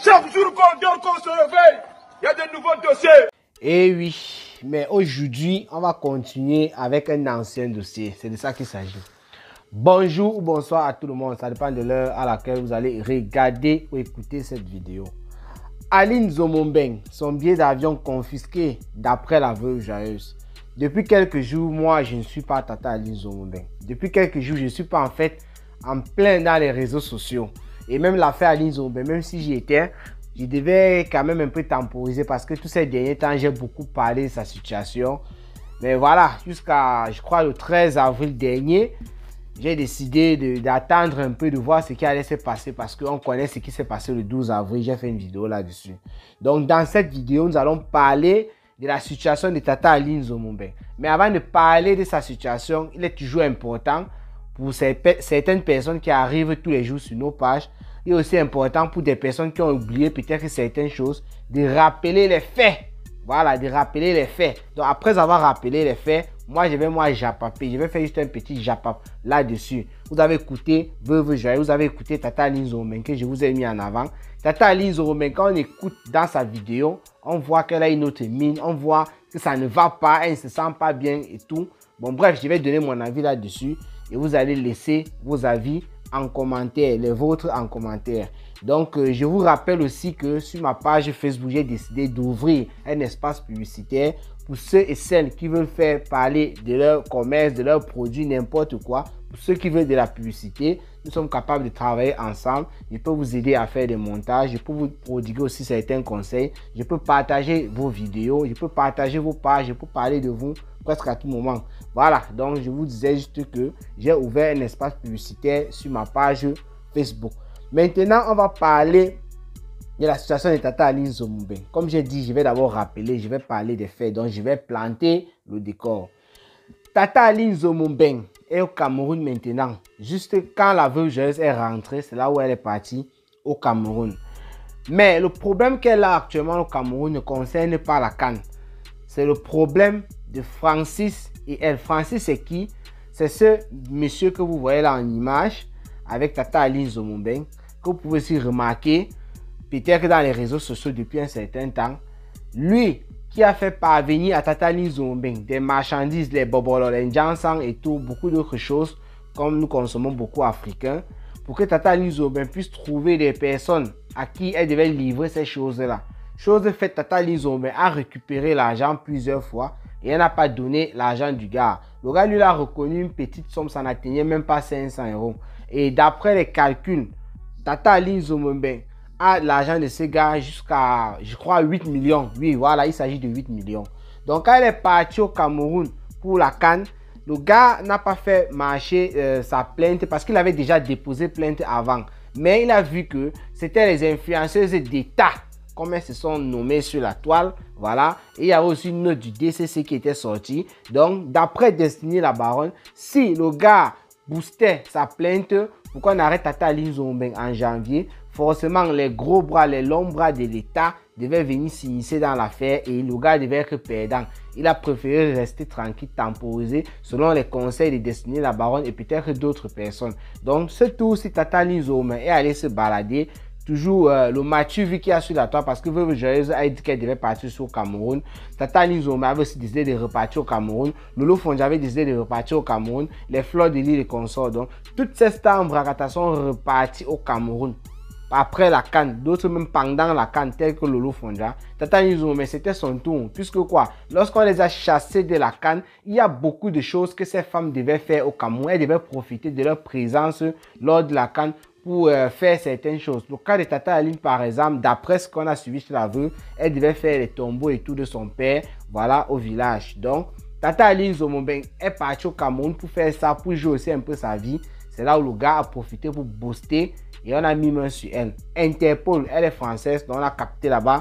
Chaque jour qu'on dort, qu'on se réveille, il y a de nouveaux dossiers. Eh oui, mais aujourd'hui, on va continuer avec un ancien dossier. C'est de ça qu'il s'agit. Bonjour ou bonsoir à tout le monde. Ça dépend de l'heure à laquelle vous allez regarder ou écouter cette vidéo. Aline Zomombeng, son billet d'avion confisqué d'après la veuve joyeuse. Depuis quelques jours, moi, je ne suis pas Tata Aline Zomombeng. Depuis quelques jours, je ne suis pas en fait en plein dans les réseaux sociaux. Et même l'affaire Aline Zomombeng, même si j'y étais, je devais quand même un peu temporiser parce que tous ces derniers temps, j'ai beaucoup parlé de sa situation. Mais voilà, jusqu'à, je crois, le 13 avril dernier, j'ai décidé d'attendre un peu, de voir ce qui allait se passer parce qu'on connaît ce qui s'est passé le 12 avril. J'ai fait une vidéo là-dessus. Donc, dans cette vidéo, nous allons parler de la situation de Tata Aline Zomombeng. Mais avant de parler de sa situation, il est toujours important pour certaines personnes qui arrivent tous les jours sur nos pages. Il est aussi important pour des personnes qui ont oublié peut-être certaines choses, de rappeler les faits. Voilà, de rappeler les faits. Donc, après avoir rappelé les faits, moi, je vais japaper. Je vais faire juste un petit japap là-dessus. Vous avez écouté Veuve Joyeuse, vous avez écouté Tata Aline Zomombeng que je vous ai mis en avant. Tata Aline Zomombeng, quand on écoute dans sa vidéo, on voit qu'elle a une autre mine, on voit que ça ne va pas, elle ne se sent pas bien et tout. Bon, bref, je vais donner mon avis là-dessus et vous allez laisser vos avis en commentaire, les vôtres en commentaire. Donc, je vous rappelle aussi que sur ma page Facebook, j'ai décidé d'ouvrir un espace publicitaire pour ceux et celles qui veulent faire parler de leur commerce, de leurs produits, n'importe quoi. Pour ceux qui veulent de la publicité, nous sommes capables de travailler ensemble. Je peux vous aider à faire des montages, je peux vous prodiguer aussi certains conseils, je peux partager vos vidéos, je peux partager vos pages, je peux parler de vous presque à tout moment. Voilà, donc je vous disais juste que j'ai ouvert un espace publicitaire sur ma page Facebook. Maintenant, on va parler de la situation de Tata Aline Zomombeng. Comme j'ai dit, je vais d'abord rappeler, je vais parler des faits, donc je vais planter le décor. Tata Aline Zomombeng est au Cameroun maintenant. Juste quand la veuve joyeuse est rentrée, c'est là où elle est partie au Cameroun. Mais le problème qu'elle a actuellement au Cameroun ne concerne pas la CAN. C'est le problème de Francis et elle. Francis, c'est qui? C'est ce monsieur que vous voyez là en image avec Tata Aline Zomombeng, que vous pouvez aussi remarquer peut-être dans les réseaux sociaux depuis un certain temps. Lui qui a fait parvenir à Tata Aline Zomombeng des marchandises, les bobolo, les njansang et tout, beaucoup d'autres choses, comme nous consommons beaucoup africains, pour que Tata Aline Zomombeng puisse trouver des personnes à qui elle devait livrer ces choses-là. Chose faite, Tata Aline Zomombeng a récupéré l'argent plusieurs fois et elle n'a pas donné l'argent du gars. Le gars lui a reconnu une petite somme, ça n'atteignait même pas 500 €. Et d'après les calculs, Tata Aline Zomombeng a l'argent de ce gars jusqu'à, je crois, 8 millions. Oui, voilà, il s'agit de 8 millions. Donc, quand elle est partie au Cameroun pour la CAN, le gars n'a pas fait marcher sa plainte parce qu'il avait déjà déposé plainte avant. Mais il a vu que c'était les influenceuses d'État, comme elles se sont nommées sur la toile. Voilà. Et il y avait aussi une note du DCC qui était sortie. Donc, d'après Destiny la Baronne, si le gars boostait sa plainte pour qu'on arrête Tata Aline Zomombeng en janvier, forcément les gros bras, les longs bras de l'État devaient venir s'immiscer dans l'affaire et le gars devait être perdant. Il a préféré rester tranquille, temporiser selon les conseils de Destiny la Baronne et peut-être d'autres personnes. Donc ce tour, si Tata Aline Zomombeng est allée se balader, toujours le Mathieu vu qu'il y a sur la toile parce que Veuve Joyeuse a dit qu'elle devait partir sur le Cameroun. Tata Aline Zomombeng avait aussi décidé de repartir au Cameroun. Lolo Fondja avait décidé de repartir au Cameroun. Les Fleurs de l'île et consorts. Donc, toutes ces stars en Bragata sont reparties au Cameroun. Après la CAN, d'autres même pendant la CAN, tels que Lolo Fondja. Tata Aline Zomombeng, c'était son tour. Puisque quoi, lorsqu'on les a chassés de la CAN, il y a beaucoup de choses que ces femmes devaient faire au Cameroun. Elles devaient profiter de leur présence lors de la CAN pour faire certaines choses. Le cas de Tata Aline, par exemple, d'après ce qu'on a suivi chez la veuve, elle devait faire les tombeaux et tout de son père, voilà, au village. Donc, Tata Aline Zomombeng est partie au Cameroun pour faire ça, pour jouer aussi un peu sa vie. C'est là où le gars a profité pour booster et on a mis main sur elle. Interpol, elle est française, donc on a capté là-bas.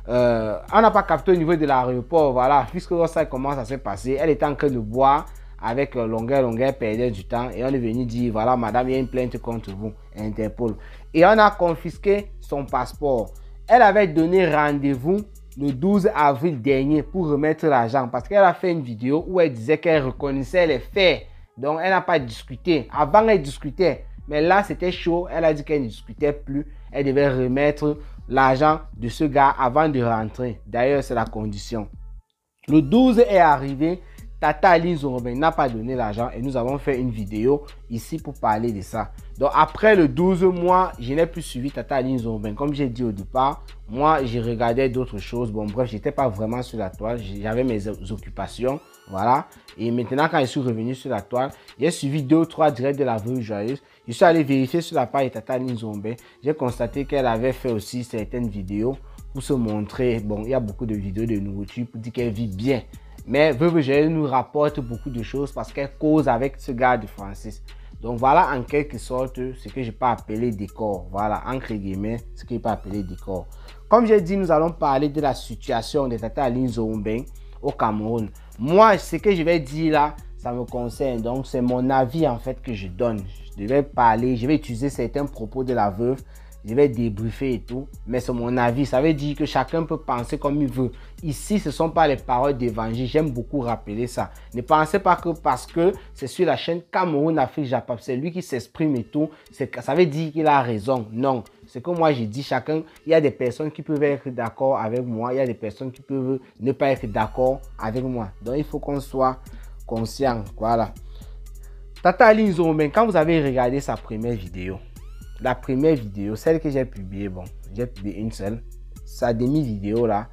On n'a pas capté au niveau de l'aéroport, voilà, puisque ça commence à se passer. Elle était en train de boire avec longueur, perdait du temps et on est venu dire, voilà madame, il y a une plainte contre vous, Interpol. Et on a confisqué son passeport. Elle avait donné rendez-vous le 12 avril dernier pour remettre l'argent parce qu'elle a fait une vidéo où elle disait qu'elle reconnaissait les faits. Donc elle n'a pas discuté. Avant elle discutait, mais là c'était chaud, elle a dit qu'elle ne discutait plus. Elle devait remettre l'argent de ce gars avant de rentrer. D'ailleurs, c'est la condition. Le 12 est arrivé. Tata Aline Nzongobeng n'a pas donné l'argent et nous avons fait une vidéo ici pour parler de ça. Donc après le 12 mois, je n'ai plus suivi Tata Aline Nzongobeng. Comme j'ai dit au départ, moi je regardais d'autres choses. Bon bref, j'étais pas vraiment sur la toile. J'avais mes occupations. Voilà. Et maintenant quand je suis revenu sur la toile, j'ai suivi 2 ou 3 directs de la Veuve Joyeuse. Je suis allé vérifier sur la page de Tata Aline Nzongobeng. J'ai constaté qu'elle avait fait aussi certaines vidéos pour se montrer. Bon, il y a beaucoup de vidéos de nourriture pour dire qu'elle vit bien. Mais Veuve Joyeuse nous rapporte beaucoup de choses parce qu'elle cause avec ce gars de Francis. Donc voilà en quelque sorte ce que je peux appeler décor. Voilà, entre guillemets, ce que je peux appeler décor. Comme j'ai dit, nous allons parler de la situation de Tata Aline Nzongobeng au Cameroun. Moi, ce que je vais dire là, ça me concerne. Donc c'est mon avis en fait que je donne. Je vais parler, je vais utiliser certains propos de la veuve. Je vais débriefer et tout, mais c'est mon avis. Ça veut dire que chacun peut penser comme il veut. Ici, ce ne sont pas les paroles d'évangile. J'aime beaucoup rappeler ça. Ne pensez pas que parce que c'est sur la chaîne Cameroun Afrique Japap, c'est lui qui s'exprime et tout, ça veut dire qu'il a raison. Non, c'est que moi j'ai dit chacun, il y a des personnes qui peuvent être d'accord avec moi, il y a des personnes qui peuvent ne pas être d'accord avec moi. Donc il faut qu'on soit conscient. Voilà. Tata Aline Nzongobeng, quand vous avez regardé sa première vidéo, la première vidéo, celle que j'ai publiée, bon, j'ai publié une seule, sa demi-vidéo là,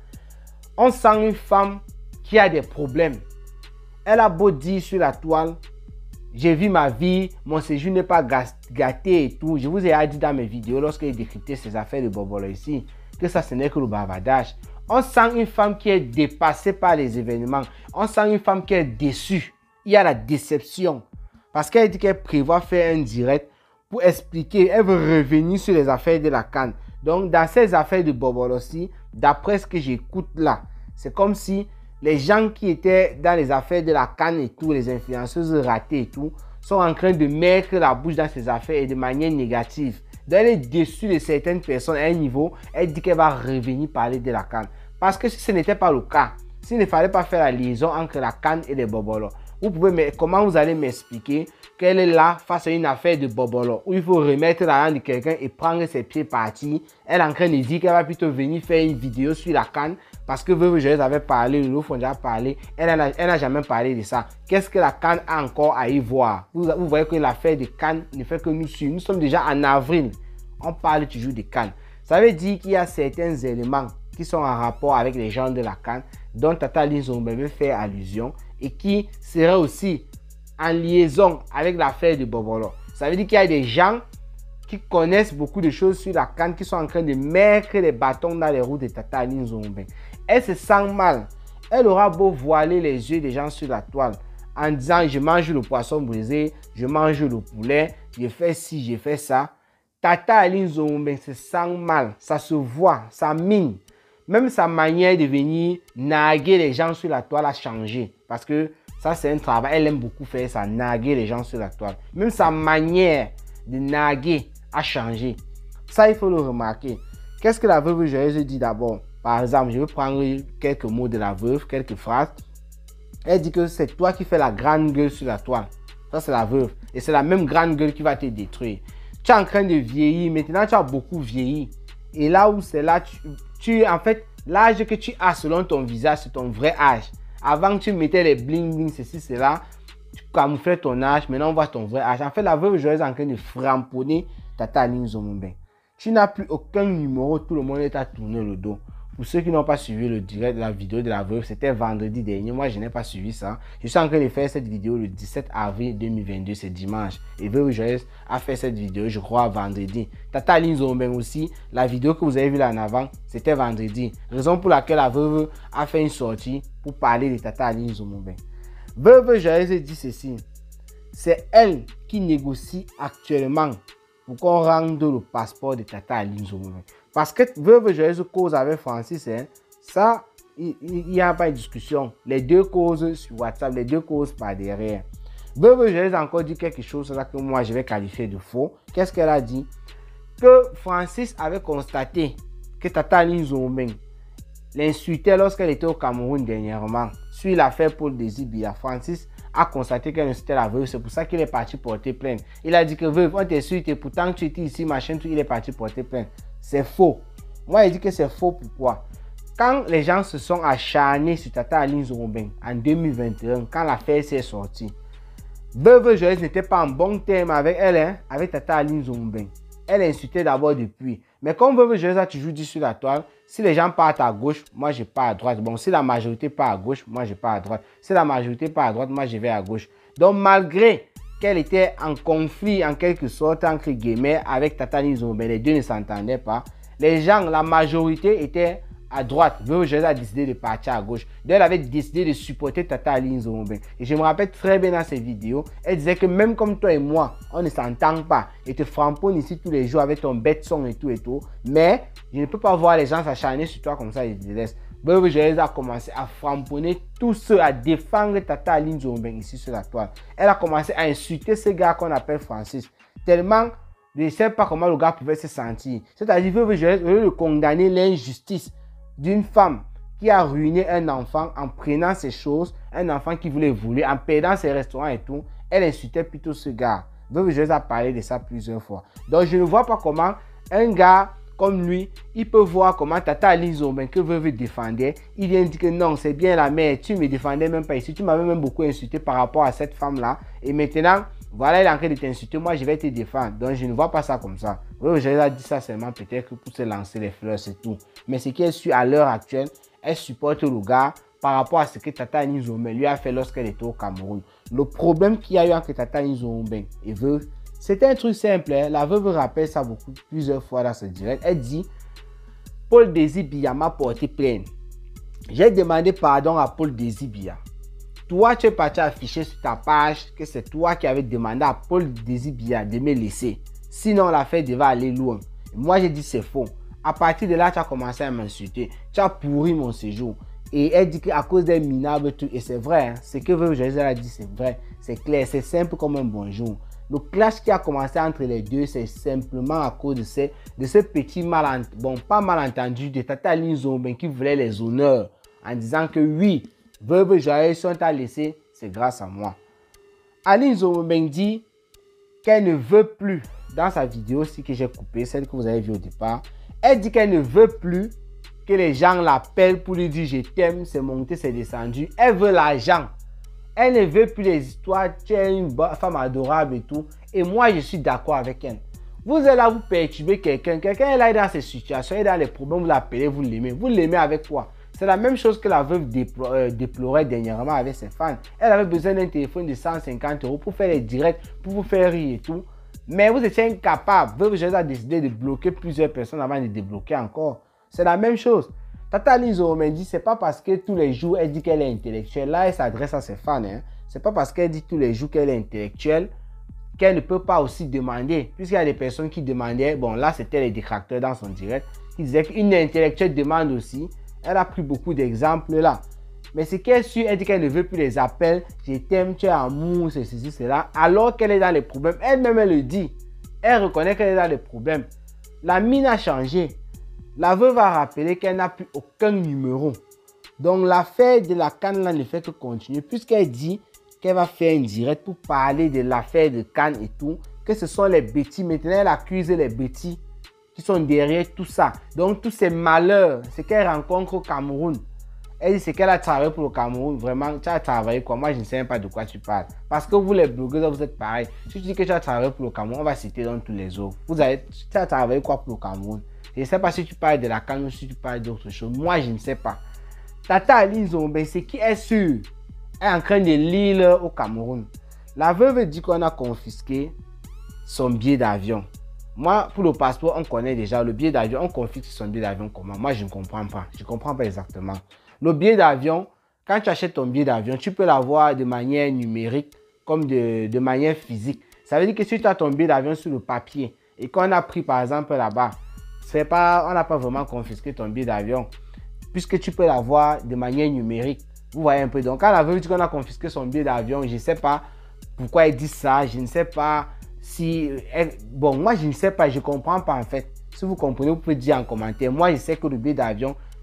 on sent une femme qui a des problèmes. Elle a beau dire sur la toile, j'ai vu ma vie, mon séjour n'est pas gâté et tout. Je vous ai dit dans mes vidéos, lorsque j'ai décrypté ces affaires de Bobolo ici, que ça ce n'est que le bavardage. On sent une femme qui est dépassée par les événements. On sent une femme qui est déçue. Il y a la déception. Parce qu'elle dit qu'elle prévoit faire un direct pour expliquer, elle veut revenir sur les affaires de la CAN. Donc, dans ces affaires de Bobolo aussi, d'après ce que j'écoute là, c'est comme si les gens qui étaient dans les affaires de la CAN et tout, les influenceuses ratées et tout, sont en train de mettre la bouche dans ces affaires et de manière négative. Donc, elle est déçue de certaines personnes à un niveau, elle dit qu'elle va revenir parler de la CAN. Parce que si ce n'était pas le cas, s'il ne fallait pas faire la liaison entre la CAN et les Bobolo, vous pouvez, comment vous allez m'expliquer qu'elle est là face à une affaire de Bobolo où il faut remettre l'argent de quelqu'un et prendre ses pieds partis. Elle est en train de dire qu'elle va plutôt venir faire une vidéo sur la CAN parce que Veuve Joyeuse avait parlé, Lolo Fonja a parlé. Elle n'a jamais parlé de ça. Qu'est-ce que la CAN a encore à y voir? Vous voyez que l'affaire de CAN ne fait que nous suivre. Nous sommes déjà en avril. On parle toujours de CAN. Ça veut dire qu'il y a certains éléments qui sont en rapport avec les gens de la CAN dont Tata Aline Nzongobeng fait allusion et qui seraient aussi en liaison avec l'affaire de Bobolo. Ça veut dire qu'il y a des gens qui connaissent beaucoup de choses sur la CAN qui sont en train de mettre les bâtons dans les roues de Tata Aline Nzongobeng. Elle se sent mal. Elle aura beau voiler les yeux des gens sur la toile en disant je mange le poisson brisé, je mange le poulet, je fais ci, je fais ça. Tata Aline Nzongobeng se sent mal. Ça se voit, ça mine. Même sa manière de venir narguer les gens sur la toile a changé. Parce que ça, c'est un travail. Elle aime beaucoup faire ça, narguer les gens sur la toile. Même sa manière de narguer a changé. Ça, il faut le remarquer. Qu'est-ce que la Veuve Joyeuse dit d'abord? Par exemple, je vais prendre quelques mots de la veuve, quelques phrases. Elle dit que c'est toi qui fais la grande gueule sur la toile. Ça, c'est la veuve. Et c'est la même grande gueule qui va te détruire. Tu es en train de vieillir. Maintenant, tu as beaucoup vieilli. Et là où c'est là, en fait, l'âge que tu as selon ton visage, c'est ton vrai âge. Avant, tu mettais les bling bling, ceci, cela. Tu camouflais ton âge. Maintenant, on voit ton vrai âge. En fait, la Veuve Joyeuse est en train de framponner Tata Aline Nzongobeng. Tu n'as plus aucun numéro. Tout le monde est à tourner le dos. Pour ceux qui n'ont pas suivi le direct de la vidéo de la veuve, c'était vendredi dernier. Moi, je n'ai pas suivi ça. Je suis en train de faire cette vidéo le 17 avril 2022, c'est dimanche. Et Veuve Joyeuse a fait cette vidéo, je crois, vendredi. Tata Aline Nzongobeng aussi, la vidéo que vous avez vue là en avant, c'était vendredi. Raison pour laquelle la veuve a fait une sortie pour parler de Tata Aline Nzongobeng. Veuve Joyeuse dit ceci. C'est elle qui négocie actuellement pour qu'on rende le passeport de Tata Aline Nzongobeng. Parce que Veuve Joyeuse cause avec Francis, hein, ça, il n'y a pas de discussion. Les deux causent sur WhatsApp, les deux causent par derrière. Veuve Joyeuse a encore dit quelque chose là que moi je vais qualifier de faux. Qu'est-ce qu'elle a dit? Que Francis avait constaté que Tata Aline Nzongobeng l'insultait lorsqu'elle était au Cameroun dernièrement. Sur l'affaire Paul Désir, Francis a constaté qu'elle insultait la veuve. C'est pour ça qu'il est parti porter plainte. Il a dit que veuve, on t'insulte et pourtant tu étais ici, machin, tout, il est parti porter plainte. C'est faux. Moi, je dis que c'est faux. Pourquoi? Quand les gens se sont acharnés sur Tata Aline Nzongobeng en 2021, quand l'affaire s'est sortie, Veuve Joyeuse n'était pas en bon terme avec elle, hein, avec Tata Aline Nzongobeng. Elle insultait d'abord depuis. Mais comme Veuve Joyeuse a toujours dit sur la toile, si les gens partent à gauche, moi je pars à droite. Bon, si la majorité part à gauche, moi je pars à droite. Si la majorité part à droite, moi je vais à gauche. Donc malgré qu'elle était en conflit en quelque sorte entre guillemets avec Tata Aline Nzongobeng, les deux ne s'entendaient pas. Les gens, la majorité était à droite. Veuve Joyeuse a décidé de partir à gauche. Donc, elle avait décidé de supporter Tata Aline Nzongobeng. Et je me rappelle très bien dans ces vidéos, elle disait que même comme toi et moi, on ne s'entend pas. Et te framponne ici tous les jours avec ton bête son et tout et tout. Mais je ne peux pas voir les gens s'acharner sur toi comme ça et te laisse. Veuve Joyeuse a commencé à framponner tous ceux, à défendre Tata Aline Nzongobeng ici sur la toile. Elle a commencé à insulter ce gars qu'on appelle Francis. Tellement, je ne sais pas comment le gars pouvait se sentir. C'est-à-dire, Veuve Joyeuse, au lieu de condamner l'injustice d'une femme qui a ruiné un enfant en prenant ses choses, un enfant qui voulait voler, en perdant ses restaurants et tout, elle insultait plutôt ce gars. Veuve Joyeuse a parlé de ça plusieurs fois. Donc je ne vois pas comment un gars comme lui, il peut voir comment Tata Aline Nzongobeng que Veuve défendait. Il vient dire que non, c'est bien la mère, tu ne me défendais même pas ici, tu m'avais même beaucoup insulté par rapport à cette femme-là. Et maintenant, voilà, il est en train de t'insulter, moi je vais te défendre. Donc je ne vois pas ça comme ça. Veuve Joyeuse a dit ça seulement peut-être pour se lancer les fleurs, c'est tout. Mais ce qui est sûr à l'heure actuelle, elle supporte le gars par rapport à ce que Tata Aline Nzongobeng lui a fait lorsqu'elle était au Cameroun. Le problème qu'il y a eu entre Tata Aline Nzongobeng et Veuve, c'était un truc simple. Hein? La Veuve rappelle ça plusieurs fois dans ce direct. Elle dit, Paul Désir Biya m'a porté plainte. J'ai demandé pardon à Paul Désir Biya. Toi, tu es parti afficher sur ta page que c'est toi qui avais demandé à Paul Désir Biya de me laisser. Sinon, l'affaire devait aller loin. Et moi, j'ai dit c'est faux. À partir de là, tu as commencé à m'insulter. Tu as pourri mon séjour. Et elle dit qu'à cause des minables, et c'est vrai, hein, ce que Veuve Joyeuse a dit, c'est vrai, c'est clair, c'est simple comme un bonjour. Le clash qui a commencé entre les deux, c'est simplement à cause de ce petit malentendu, bon, pas malentendu, de Tata Aline Nzongobeng qui voulait les honneurs en disant que oui, Veuve Joyeuse, si on t'a laissé, c'est grâce à moi. Aline Nzongobeng dit qu'elle ne veut plus, dans sa vidéo aussi que j'ai coupée, celle que vous avez vue au départ, elle dit qu'elle ne veut plus que les gens l'appellent pour lui dire je t'aime, c'est monté, c'est descendu. Elle veut l'argent. Elle ne veut plus les histoires, tu es une femme adorable et tout. Et moi, je suis d'accord avec elle. Vous êtes là, vous perturbez quelqu'un. Quelqu'un est là dans ces situations, il est dans les problèmes, vous l'appelez, vous l'aimez. Vous l'aimez avec quoi? C'est la même chose que la veuve déplorait dernièrement avec ses fans. Elle avait besoin d'un téléphone de 150 € pour faire les directs, pour vous faire rire et tout. Mais vous étiez incapable. Veuve Joyeuse a décidé de bloquer plusieurs personnes avant de débloquer encore. C'est la même chose. Tata Aline Nzongobeng dit c'est pas parce que tous les jours elle dit qu'elle est intellectuelle. Là, elle s'adresse à ses fans. Hein. C'est pas parce qu'elle dit tous les jours qu'elle est intellectuelle qu'elle ne peut pas aussi demander. Puisqu'il y a des personnes qui demandaient, bon là c'était les détracteurs dans son direct, qui disaient qu'une intellectuelle demande aussi. Elle a pris beaucoup d'exemples là. Mais ce qu'elle suit, elle dit qu'elle ne veut plus les appels. Je t'aime, tu es amour, c'est ceci, cela. Alors qu'elle est dans les problèmes. Elle-même, elle le dit. Elle reconnaît qu'elle est dans les problèmes. La mine a changé. La veuve a rappelé qu'elle n'a plus aucun numéro. Donc l'affaire de la CAN là ne fait que continuer. Puisqu'elle dit qu'elle va faire un direct pour parler de l'affaire de CAN et tout. Que ce sont les bêtis. Maintenant, elle accuse les bêtis qui sont derrière tout ça. Donc tous ces malheurs, ce qu'elle rencontre au Cameroun. Elle dit c'est qu'elle a travaillé pour le Cameroun. Vraiment, tu as travaillé quoi? Moi, je ne sais même pas de quoi tu parles. Parce que vous, les blogueurs, vous êtes pareil. Si tu dis que tu as travaillé pour le Cameroun, on va citer dans tous les autres. Tu as travaillé quoi pour le Cameroun? Je ne sais pas si tu parles de la CAN ou si tu parles d'autre chose. Moi, je ne sais pas. Tata Aline Nzongobeng, c'est qui est sûr, est en train de lire au Cameroun. La veuve dit qu'on a confisqué son billet d'avion. Moi, pour le passeport, on connaît déjà le billet d'avion. On confisque son billet d'avion comment? Moi, je ne comprends pas. Je ne comprends pas exactement. Le billet d'avion, quand tu achètes ton billet d'avion, tu peux l'avoir de manière numérique comme de manière physique. Ça veut dire que si tu as ton billet d'avion sur le papier et qu'on a pris par exemple là-bas, on n'a pas vraiment confisqué ton billet d'avion puisque tu peux l'avoir de manière numérique. Vous voyez un peu. Donc, quand la veuve dit qu'on a confisqué son billet d'avion, je ne sais pas pourquoi elle dit ça. Je ne sais pas si... Bon, moi, je ne sais pas. Je ne comprends pas en fait. Si vous comprenez, vous pouvez dire en commentaire. Moi, je sais que le billet d'avion,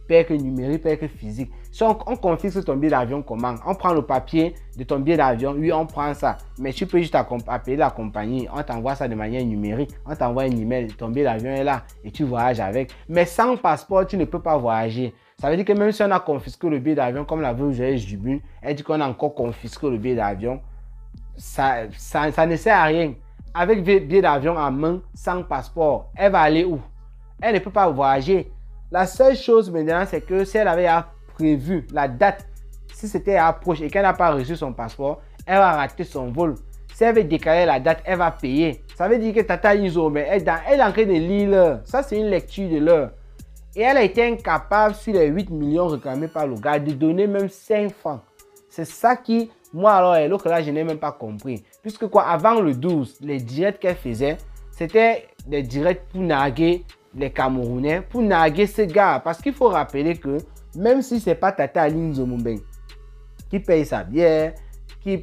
paye que numérique, paye que physique. Si on confisque ton billet d'avion, comment? On prend le papier de ton billet d'avion, oui, on prend ça. Mais tu peux juste appeler la compagnie, on t'envoie ça de manière numérique, on t'envoie un email, ton billet d'avion est là et tu voyages avec. Mais sans passeport, tu ne peux pas voyager. Ça veut dire que même si on a confisqué le billet d'avion, comme la veuve Joyeuse Dubune, elle dit qu'on a encore confisqué le billet d'avion, ça ne sert à rien. Avec billet d'avion en main, sans passeport, elle va aller où? Elle ne peut pas voyager. La seule chose maintenant, c'est que si elle avait prévu la date, si c'était approche et qu'elle n'a pas reçu son passeport, elle va rater son vol. Si elle veut décaler la date, elle va payer. Ça veut dire que Tata Lynn elle est en train de lire l'heure. Ça, c'est une lecture de l'heure. Et elle a été incapable, sur les 8 millions réclamés par le gars, de donner même 5 francs. C'est ça qui, moi alors, et l'autre là, je n'ai même pas compris. Puisque quoi, avant le 12, les directs qu'elle faisait, c'était des directs pour narguer les Camerounais, pour narguer ces gars. Parce qu'il faut rappeler que, même si ce n'est pas Tata Lynn Zomoubeng qui paye sa bière, qui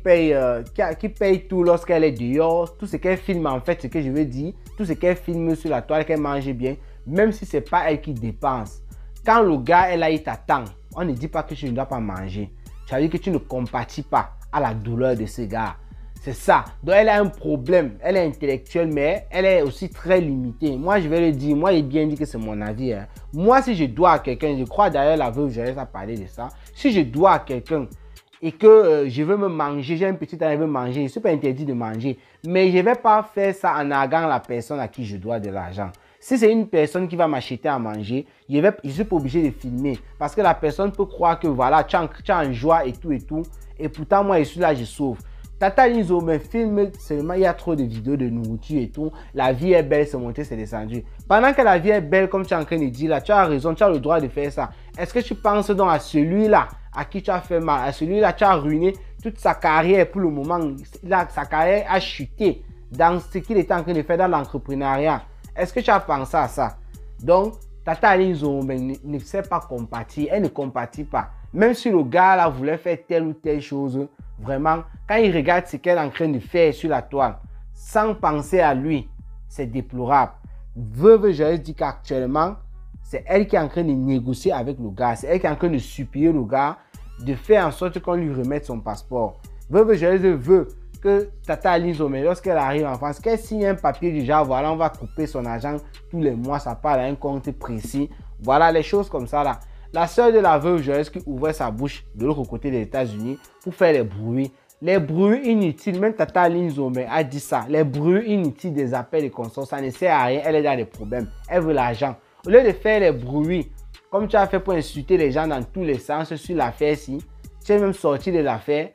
paye tout lorsqu'elle est dehors, tout ce qu'elle filme en fait, ce que je veux dire, tout ce qu'elle filme sur la toile, qu'elle mange bien, même si ce n'est pas elle qui dépense. Quand le gars est là, il t'attend, on ne dit pas que tu ne dois pas manger. Ça veut dire que tu ne compatis pas à la douleur de ce gars. C'est ça. Donc elle a un problème. Elle est intellectuelle, mais elle est aussi très limitée. Moi, je vais le dire. Moi, il bien dit que c'est mon avis. Hein. Moi, si je dois à quelqu'un, je crois d'ailleurs la veuve Joyeuse a parlé de ça. Si je dois à quelqu'un et que je veux me manger, j'ai un petit temps, je veux manger, je ne suis pas interdit de manger. Mais je ne vais pas faire ça en narguant la personne à qui je dois de l'argent. Si c'est une personne qui va m'acheter à manger, je ne suis pas obligé de filmer. Parce que la personne peut croire que voilà, tu as en joie et tout et tout. Et pourtant, moi, je suis là, je sauve. Tata Lynn Zomoubeng filme seulement, il y a trop de vidéos de nourriture et tout. La vie est belle, c'est monté, c'est descendu. Pendant que la vie est belle, comme tu es en train de dire là, tu as raison, tu as le droit de faire ça. Est-ce que tu penses donc à celui-là à qui tu as fait mal, à celui-là tu as ruiné toute sa carrière pour le moment, là, sa carrière a chuté dans ce qu'il était en train de faire dans l'entrepreneuriat. Est-ce que tu as pensé à ça? Donc, Tata Lynn Zomoubeng ne sait pas compatir, elle ne compatit pas. Même si le gars là voulait faire telle ou telle chose, vraiment, quand il regarde ce qu'elle est en train de faire sur la toile, sans penser à lui, c'est déplorable. Veuve Joyeuse dit qu'actuellement, c'est elle qui est en train de négocier avec le gars, c'est elle qui est en train de supplier le gars de faire en sorte qu'on lui remette son passeport. Veuve Joyeuse veut que Tata Lynn Zomoubeng, lorsqu'elle arrive en France, qu'elle signe un papier du genre, voilà, on va couper son argent tous les mois, ça part à un compte précis. Voilà, les choses comme ça là. La sœur de la veuve Joyeuse qui ouvrait sa bouche de l'autre côté des États-Unis pour faire les bruits inutiles, même Tata Lynn Zomoubeng a dit ça, les bruits inutiles des appels et consorts, ça ne sert à rien, elle est dans des problèmes, elle veut l'argent. Au lieu de faire les bruits, comme tu as fait pour insulter les gens dans tous les sens sur l'affaire-ci, tu es même sorti de l'affaire,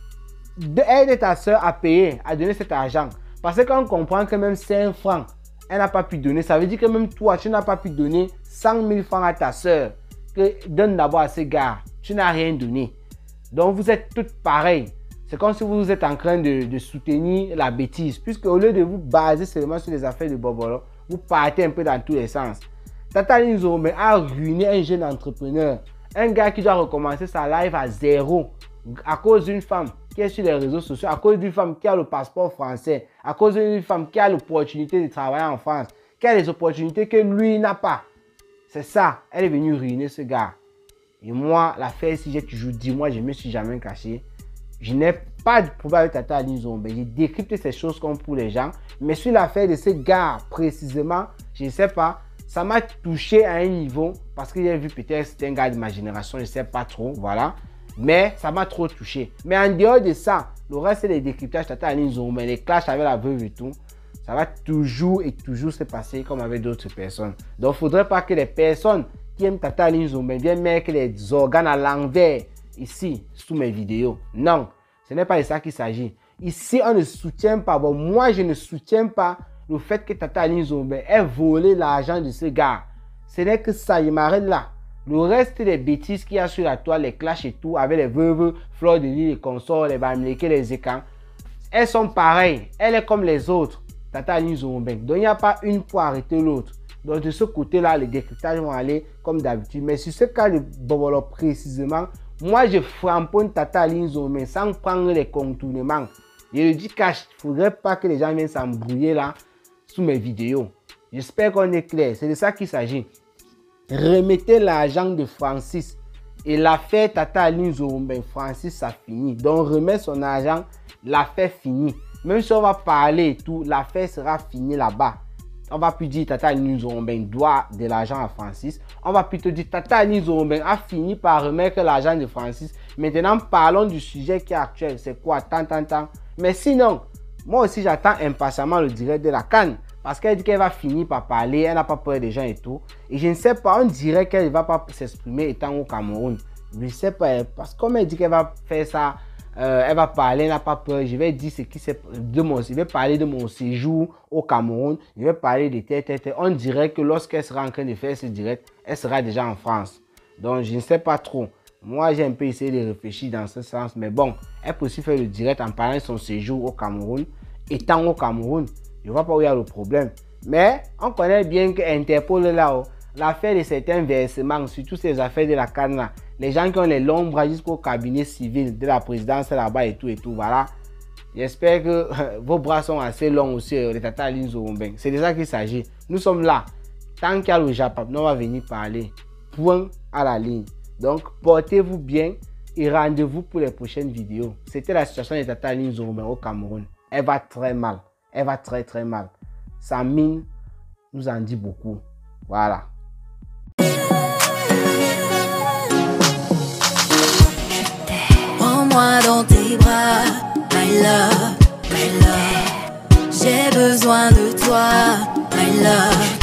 aide ta soeur à payer, à donner cet argent. Parce que quand on comprend que même 5 francs, elle n'a pas pu donner, ça veut dire que même toi, tu n'as pas pu donner 100 000 francs à ta soeur. Que donne d'abord à ces gars, tu n'as rien donné. Donc vous êtes toutes pareilles. C'est comme si vous êtes en train de soutenir la bêtise. Puisque au lieu de vous baser seulement sur les affaires de Bobolo, vous partez un peu dans tous les sens. Tata Lynn Zomoubeng a ruiné un jeune entrepreneur. Un gars qui doit recommencer sa life à zéro. À cause d'une femme qui est sur les réseaux sociaux, à cause d'une femme qui a le passeport français, à cause d'une femme qui a l'opportunité de travailler en France, qui a les opportunités que lui n'a pas. C'est ça, elle est venue ruiner ce gars. Et moi, l'affaire, si j'ai toujours dit, moi, je ne me suis jamais caché. Je n'ai pas de problème avec Tata Lynn Zomoubeng. J'ai décrypté ces choses comme pour les gens. Mais sur l'affaire de ce gars, précisément, je ne sais pas, ça m'a touché à un niveau. Parce que j'ai vu peut-être c'était un gars de ma génération, je ne sais pas trop, voilà. Mais ça m'a trop touché. Mais en dehors de ça, le reste, c'est les décryptages Tata Lynn Zomoubeng, les clashs avec la veuve et tout. Ça va toujours et toujours se passer comme avec d'autres personnes. Donc, il ne faudrait pas que les personnes qui aiment Tata Lynn Zomoubeng viennent mettre les organes à l'envers ici, sous mes vidéos. Non, ce n'est pas de ça qu'il s'agit. Ici, on ne soutient pas. Bon, moi, je ne soutiens pas le fait que Tata Lynn Zomoubeng ait volé l'argent de ce gars. Ce n'est que ça, il m'arrête là. Le reste des bêtises qu'il y a sur la toile, les clashs et tout, avec les veuves, Fleur de Lys, les consorts, les Bamileke, les Écans, elles sont pareilles. Elle est comme les autres. Tata Lynn Zomoubeng. Donc, il n'y a pas une pour arrêter l'autre. Donc, de ce côté-là, les décryptages vont aller comme d'habitude. Mais sur ce cas de Bobolo précisément, moi, je framponne Tata Lynn Zomoubeng sans prendre les contournements. Je le dis cash, il ne faudrait pas que les gens viennent s'embrouiller là sous mes vidéos. J'espère qu'on est clair. C'est de ça qu'il s'agit. remettez l'argent de Francis. Et l'affaire Tata Aline Nzoromben, Francis, ça finit. Donc, remettre son argent, l'affaire finit. Même si on va parler et tout, l'affaire sera finie là-bas. On va plus dire Tata Aline Nzoromben doit de l'argent à Francis. On va plutôt dire Tata Aline Nzoromben a fini par remettre l'argent de Francis. Maintenant, parlons du sujet qui est actuel. C'est quoi? Tant. Mais sinon, moi aussi, j'attends impatiemment le direct de la CAN. Parce qu'elle dit qu'elle va finir par parler, elle n'a pas peur des gens et tout. Et je ne sais pas, on dirait qu'elle ne va pas s'exprimer étant au Cameroun. Je ne sais pas, parce que comme elle dit qu'elle va faire ça, elle va parler, elle n'a pas peur. Je vais dire ce qui c'est je vais parler de mon séjour au Cameroun. Je vais parler de tête. On dirait que lorsqu'elle sera en train de faire ce direct, elle sera déjà en France. Donc je ne sais pas trop. Moi, j'ai un peu essayé de réfléchir dans ce sens. Mais bon, elle peut aussi faire le direct en parlant de son séjour au Cameroun. Étant au Cameroun, je ne vois pas où il y a le problème. Mais on connaît bien que Interpol est là. L'affaire de certains versements, surtout ces affaires de la CAN, les gens qui ont les longs bras jusqu'au cabinet civil de la présidence là-bas et tout, voilà. J'espère que vos bras sont assez longs aussi, les Tata Aline Nzoromben. C'est de ça qu'il s'agit. Nous sommes là. Tant qu'il y a le Japon, on va venir parler. Point à la ligne. Donc, portez-vous bien et rendez-vous pour les prochaines vidéos. C'était la situation de Tata Aline Nzoromben au Cameroun. Elle va très mal. Elle va très mal. Sa mine nous en dit beaucoup. Voilà. Prends-moi dans tes bras, my love, my love. J'ai besoin de toi, my love.